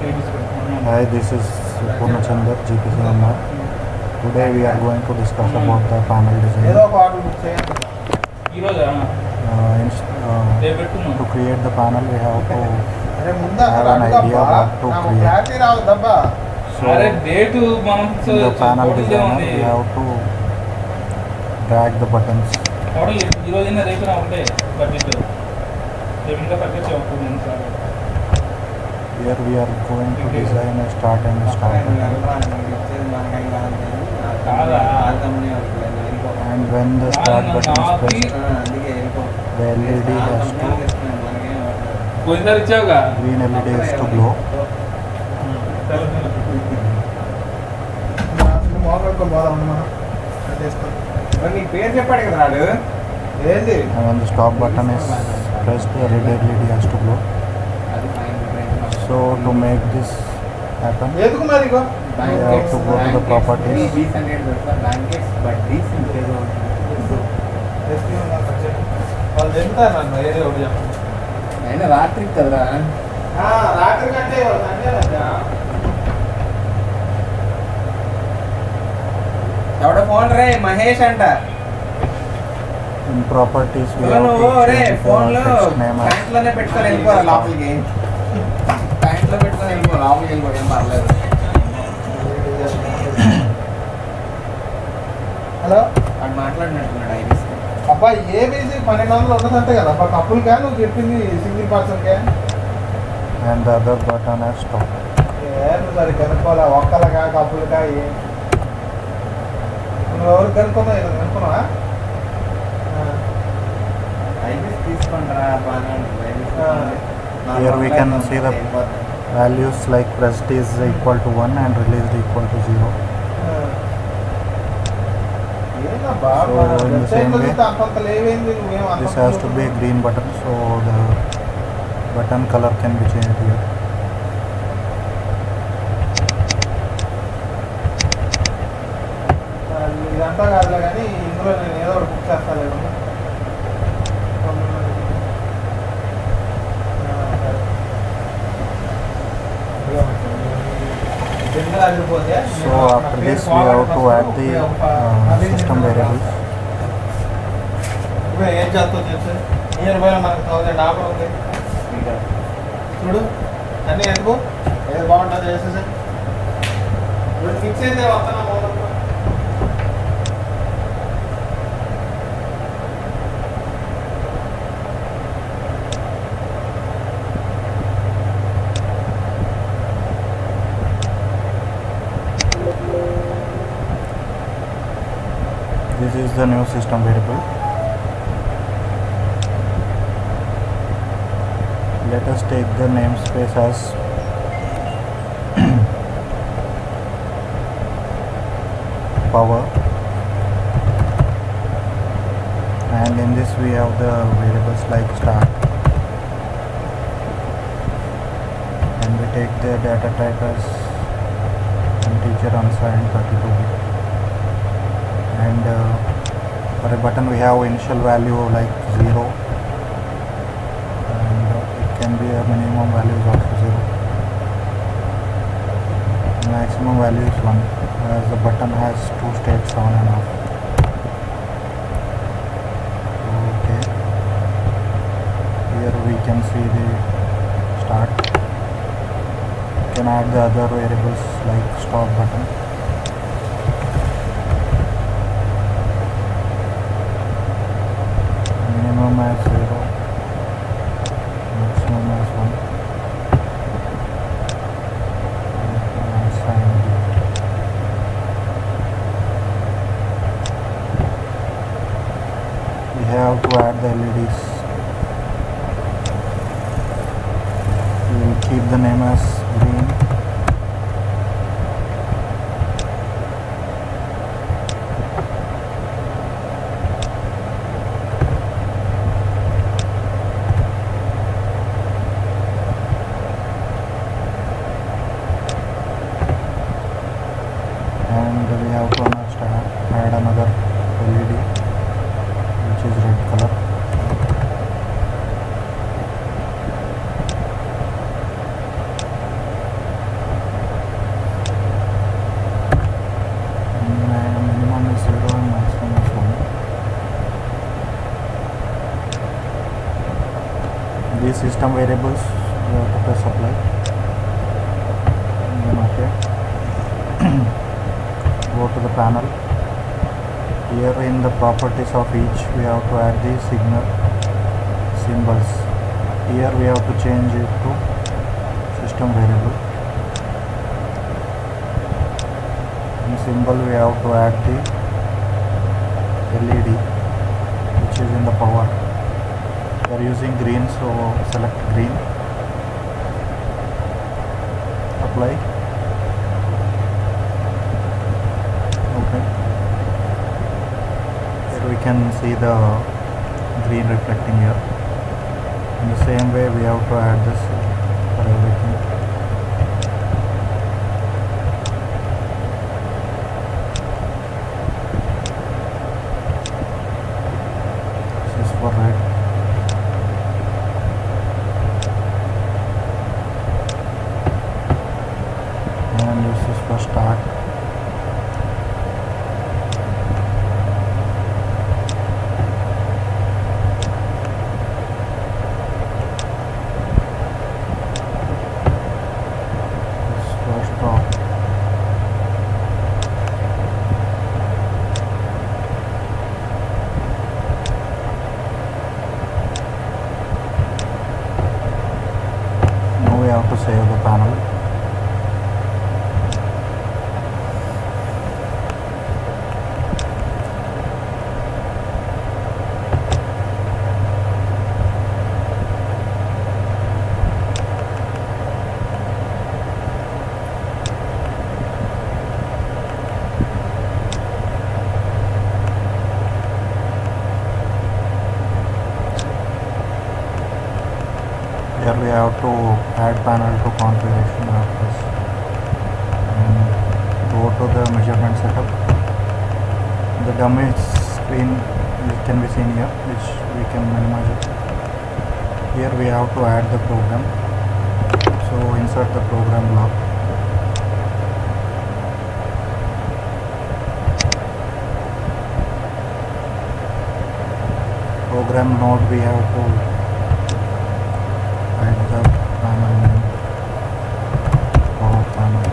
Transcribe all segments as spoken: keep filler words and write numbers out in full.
Hi, this is Purnachandar, G P C M R. Today we are going to discuss about the panel design. Uh, in, uh, to create the panel, we have to have an idea what to create. So, in the panel designer, we have to drag the buttons. Here we are going to design a start and stop button. And when the start button is pressed, the L E D has to green L E D has to glow. And when the stop button is pressed, the red L E D has to glow. So to make this happen, we have to go to the properties. In properties, we have to change the text name as hello అది మాట్లాడినట్టున్నాడు IBC అబ్బా ABC పన్నెండు వందలు ఉన్నదంటే కదా అబ్బా కప్పులుగా నువ్వు చెప్పింది సింగిల్ పర్సన్కే and the other button has stop. ఏ నువ్వు సరి కనుక్కోవాలా ఒక్కలగా కప్పులుగా ఏ నువ్వు ఎవరు కనుక్కున్నావు ఇలా కనుక్కున్నావా ఐబీసీ తీసుకుంటారా బాగా Here we can see the values like pressed is equal to one and released equal to zero. So in the same way, this has to be a green button, so the button color can be changed here. ఇదంతా కాదులే కానీ ఇందులో నేను ఏదో ఒకటి book చేస్తాను. So after this we have to add the uh, system variables. ఏం చేస్తావు తెలుసు నియర్ బై మనకు థౌసండ్ ఆఫర్ ఉంది చూడు అన్నీ ఎందుకు ఏది బాగుంటుంది వేసేసి ఫిక్స్ అయితే వస్తాను. This is the new system variable. Let us take the namespace as power, and in this we have the variables like start, and we take the data type as integer unsigned thirty-two bit. And uh, for a button we have initial value like zero, and uh, it can be a minimum value is also zero. Maximum value is one, as the button has two states on and off. Okay, here we can see the start. You can add the other variables like stop button. Minimum as zero, maximum as one, and sign. We have to add the L E Ds. We will keep the name as green. And we have to add another L E D which is red color. system variables, we have to press apply, and then OK. Go to the panel. Here in the properties of each, we have to add the signal symbols. Here we have to change it to system variable. In symbol we have to add the L E D which is in the power. We are using green, so select green, apply, okay. Here we can see the green reflecting here. In the same way we have to add this for everything. This is for red. And this is for start. Now we have to save the panel. Here we have to add panel to configuration of this and go to the measurement setup. The dummy screen can be seen here, which we can minimize it. Here we have to add the program, so insert the program block. Program node we have to add the panel name, power panel.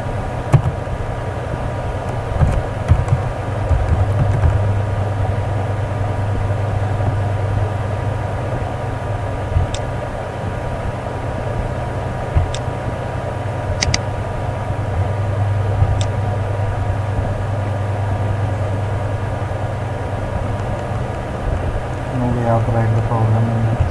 Now we have to write the program in there.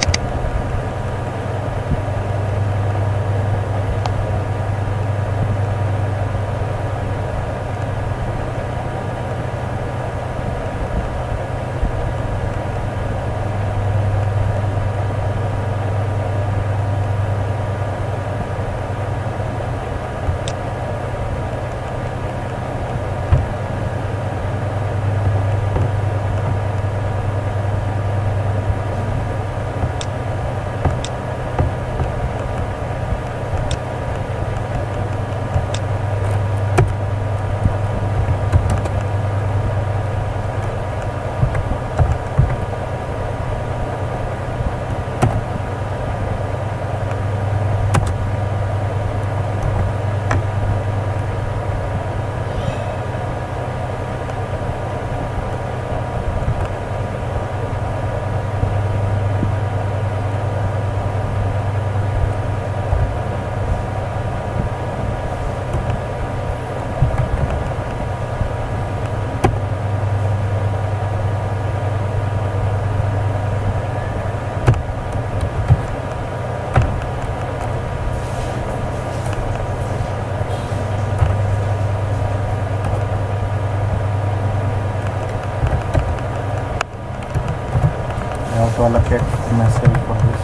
I have to allocate message for this.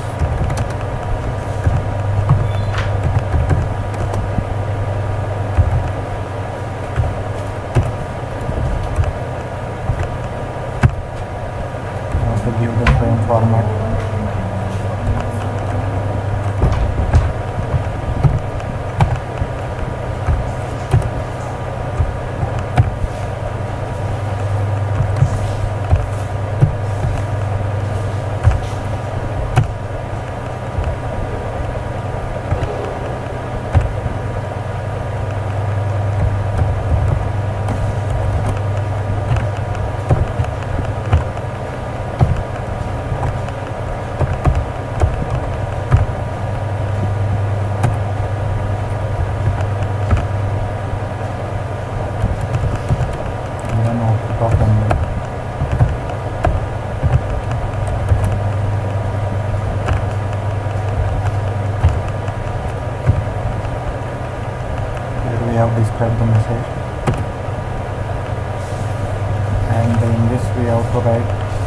I have to give the frame format. we have described the message, and in this we have to write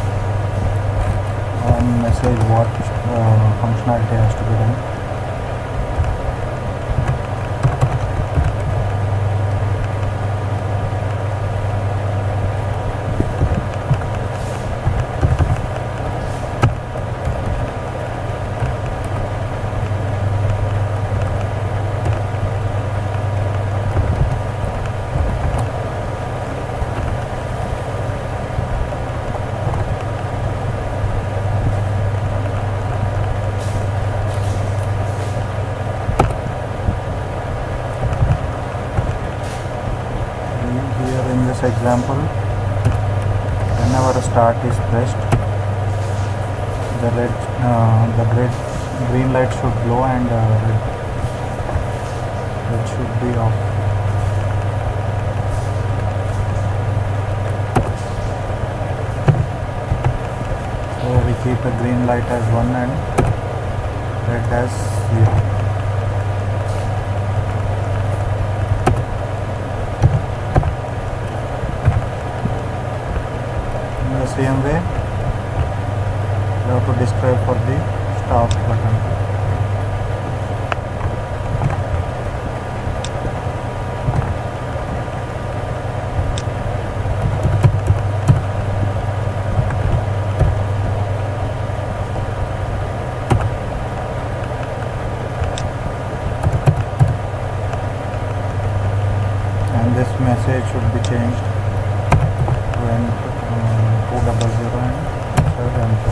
on message what uh, functionality has to be done. Here in this example, whenever start is pressed, the red, uh, the red, green light should glow and uh, red, red should be off. So we keep the green light as one and red as zero. Same way, we have to describe for the stop button. And this message should be changed when two double zero and insert enter.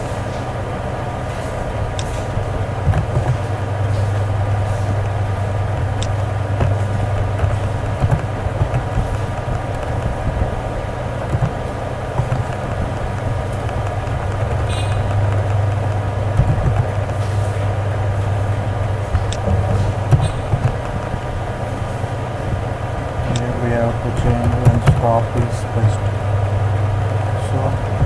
Here we have to change when stop is pressed. So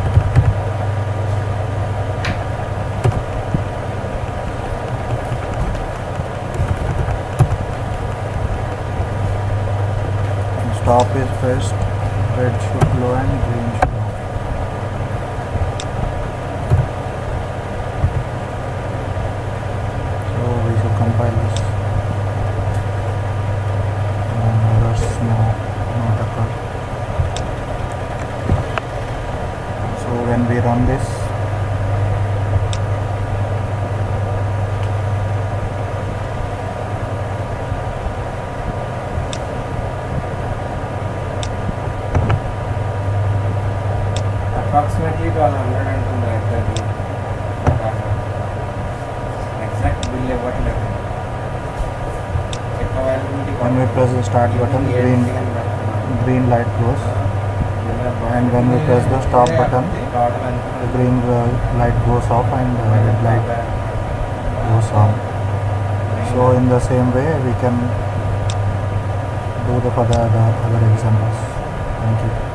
stop is pressed, red should glow and green should off. So we should compile this. Uh, errors no, not occur. So when we run this, approximately twelve hundred and two exactly. Exact bill what level? Check availability. when we press the start button, green green light glows, and when we press the stop button, the green uh, light goes off and uh, red light goes on. So in the same way we can do the for the other, other examples. Thank you.